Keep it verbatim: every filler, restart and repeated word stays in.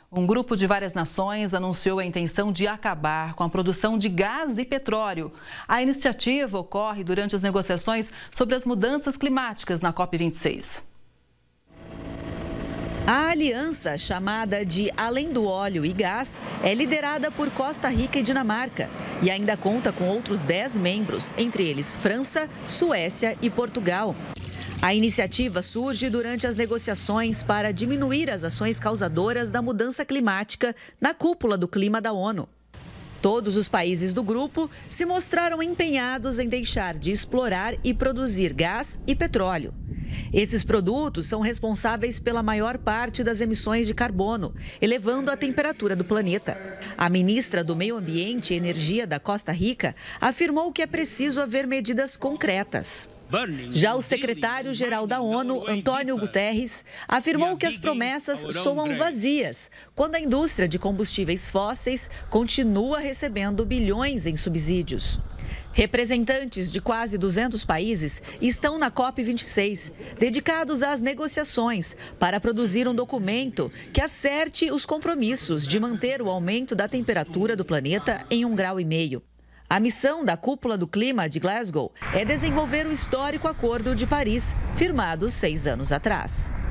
Um grupo de várias nações anunciou a intenção de acabar com a produção de gás e petróleo. A iniciativa ocorre durante as negociações sobre as mudanças climáticas na COP vinte e seis. A aliança, chamada de Além do Óleo e Gás, é liderada por Costa Rica e Dinamarca e ainda conta com outros dez membros, entre eles França, Suécia e Portugal. A iniciativa surge durante as negociações para diminuir as ações causadoras da mudança climática na cúpula do clima da ONU. Todos os países do grupo se mostraram empenhados em deixar de explorar e produzir gás e petróleo. Esses produtos são responsáveis pela maior parte das emissões de carbono, elevando a temperatura do planeta. A ministra do Meio Ambiente e Energia da Costa Rica afirmou que é preciso haver medidas concretas. Já o secretário-geral da ONU, Antônio Guterres, afirmou que as promessas soam vazias quando a indústria de combustíveis fósseis continua recebendo bilhões em subsídios. Representantes de quase duzentos países estão na COP vinte e seis, dedicados às negociações para produzir um documento que acerte os compromissos de manter o aumento da temperatura do planeta em um grau e meio. A missão da Cúpula do Clima de Glasgow é desenvolver o histórico Acordo de Paris, firmado seis anos atrás.